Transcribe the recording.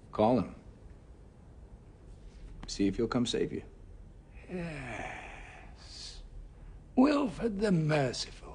Call him. See if he'll come save you. Yes. Wilfred the Merciful.